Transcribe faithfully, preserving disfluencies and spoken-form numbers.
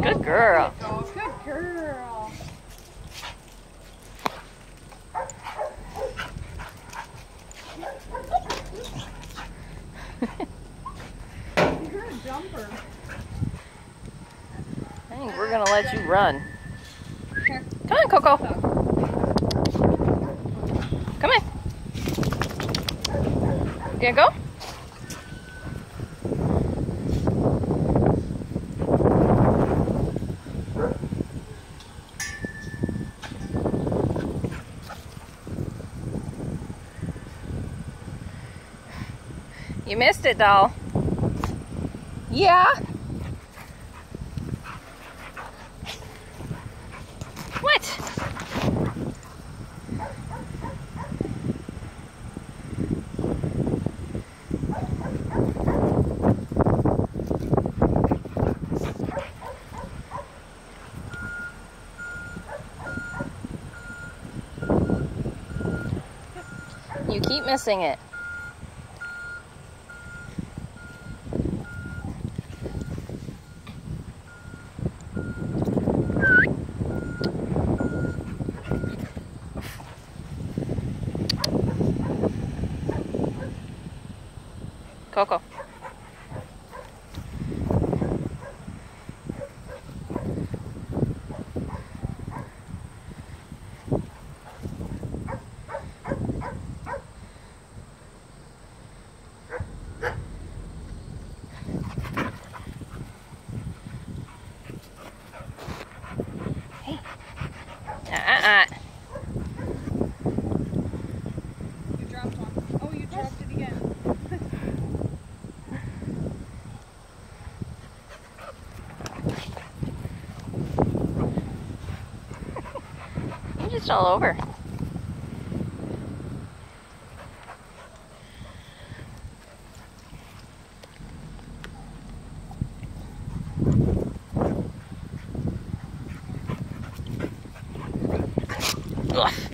Good girl. Oh, good girl. You're a jumper. I think we're gonna let you run. Here. Come on, Coco. Come on. You gonna go? You missed it, doll. Yeah. What? You keep missing it. Coco. Hey. Uh-uh. You dropped one. Oh, you dropped it again. You're just all over. Ugh.